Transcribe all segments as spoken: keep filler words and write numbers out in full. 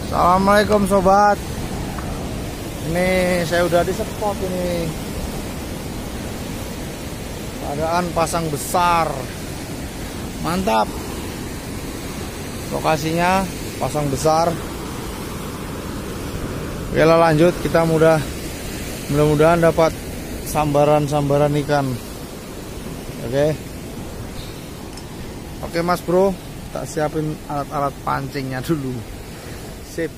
Assalamualaikum sobat. Ini saya udah di spot ini. Keadaan pasang besar. Mantap. Lokasinya pasang besar. Oke lah, lanjut kita mudah mudah-mudahan dapat sambaran-sambaran ikan. Oke. Oke Mas Bro, tak siapin alat-alat pancingnya dulu. Sip.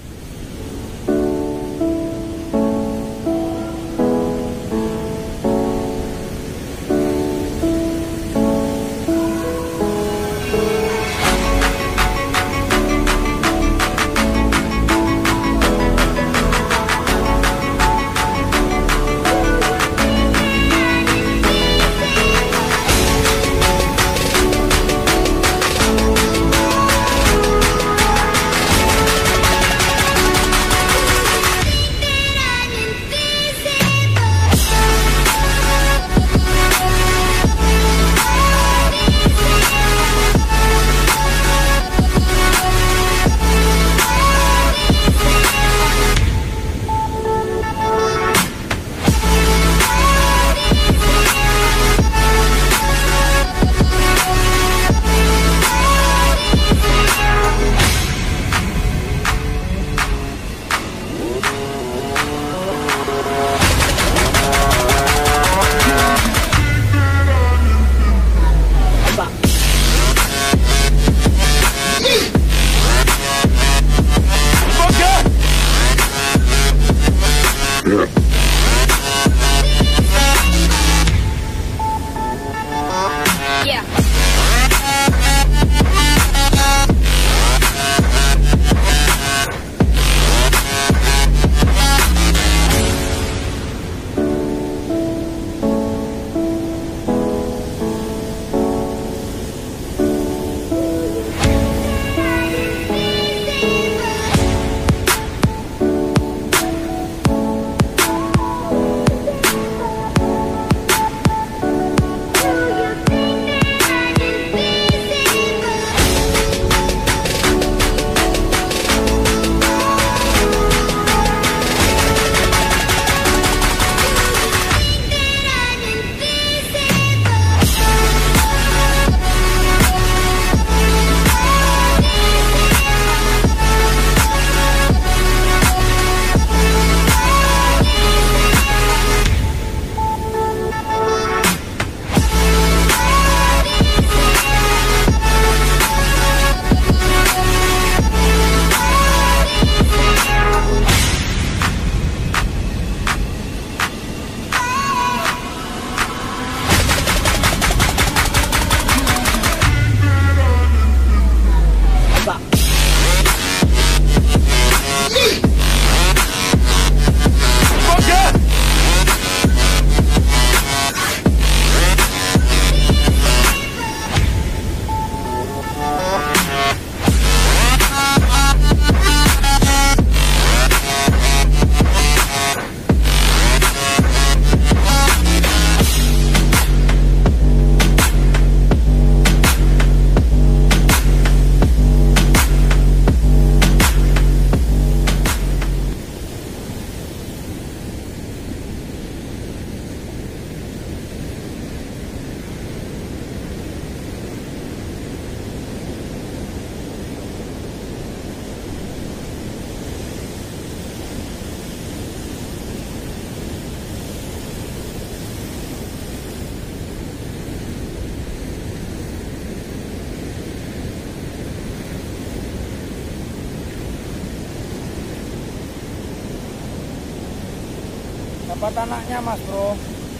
Dapat anaknya Mas Bro,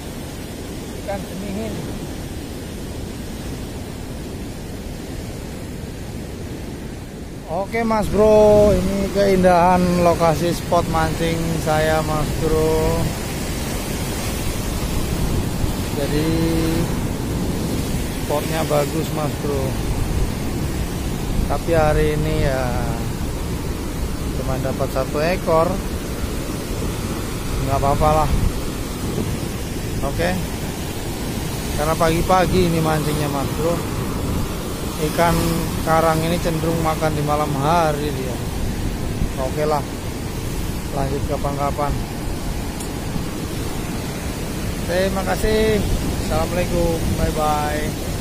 ikan jenihin. Oke Mas Bro, ini keindahan lokasi spot mancing saya Mas Bro. Jadi spotnya bagus Mas Bro, tapi hari ini ya cuma dapat satu ekor. Nggak apa-apa lah. Oke, karena pagi-pagi ini mancingnya Mas Bro. Ikan karang ini cenderung makan di malam hari dia. Oke lah, lanjut kapan-kapan. Terima kasih. Assalamualaikum, bye bye.